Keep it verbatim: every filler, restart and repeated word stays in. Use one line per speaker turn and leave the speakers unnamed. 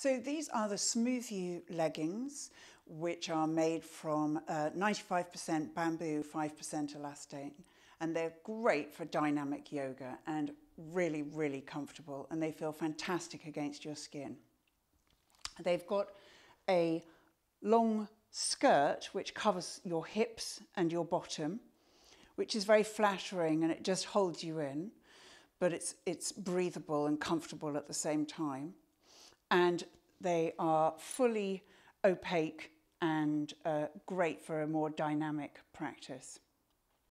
So these are the SmoothU leggings, which are made from ninety-five percent uh, bamboo, five percent elastane. And they're great for dynamic yoga and really, really comfortable. And they feel fantastic against your skin. They've got a long skirt which covers your hips and your bottom, which is very flattering and it just holds you in, but it's, it's breathable and comfortable at the same time. And they are fully opaque and uh, great for a more dynamic practice.